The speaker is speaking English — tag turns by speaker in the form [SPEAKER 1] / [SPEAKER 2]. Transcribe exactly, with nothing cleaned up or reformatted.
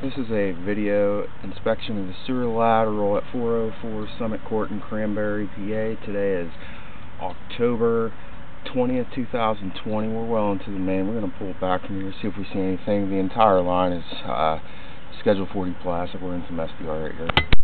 [SPEAKER 1] This is a video inspection of the sewer lateral at four oh four Summit Court in Cranberry, P A. Today is October twentieth, two thousand twenty. We're well into the main. We're going to pull back from here, see if we see anything. The entire line is uh, Schedule forty plastic. We're in some S D R right here.